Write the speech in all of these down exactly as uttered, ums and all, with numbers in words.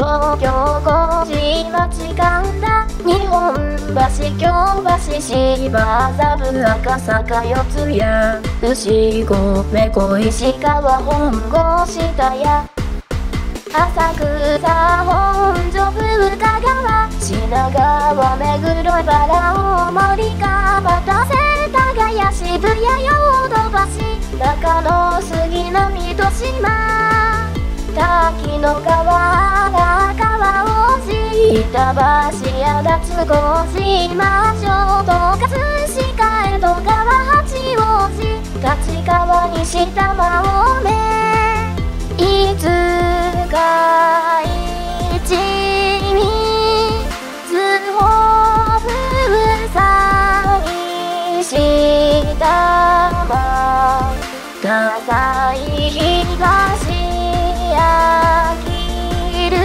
東京小島時間だ。日本橋京橋芝座部赤坂四谷牛込小石川本郷下屋浅草本所深川品川目黒原大森川端世田谷渋谷ヨドバシ中野杉並豊島滝野川荒川王子板橋足立小島小東葛飾江戸川八王子立川西多摩青梅いつか一味津保風山石多摩葛西東あきる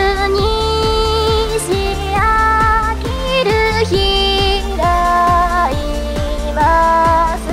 西あきる開います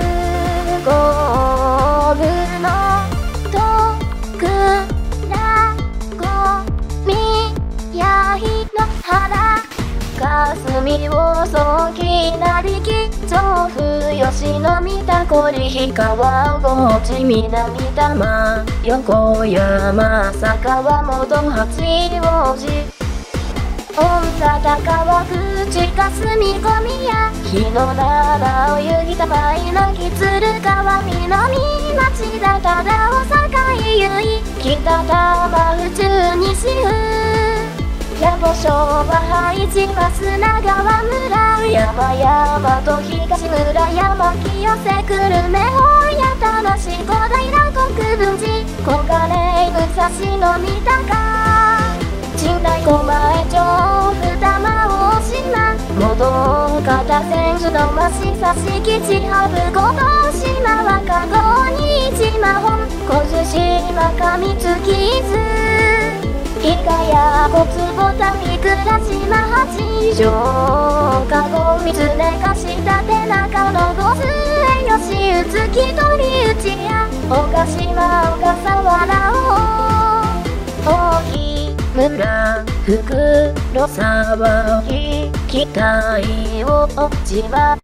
ゴムのとくらごみやひの原霞をそきなりき調布吉野三田堀氷川河内南多摩横山坂川本八王子御田高川口霞込宮日野灘お湯木玉井の木鶴川南町田忠大阪由比北多摩府中西府矢後昭和拝地増長川村山々と東村山清瀬久留米本屋田無小平国分寺小金井武蔵野三鷹陳大狛江調布多摩大島元岡千住の増差敷地ハブ小豆島若子新島本小豆島上月伊豆イカや小坪谷倉島八条かご水根貸したて中野御末吉宇月鳥内や岡島小笠原大木村袋沢北井大島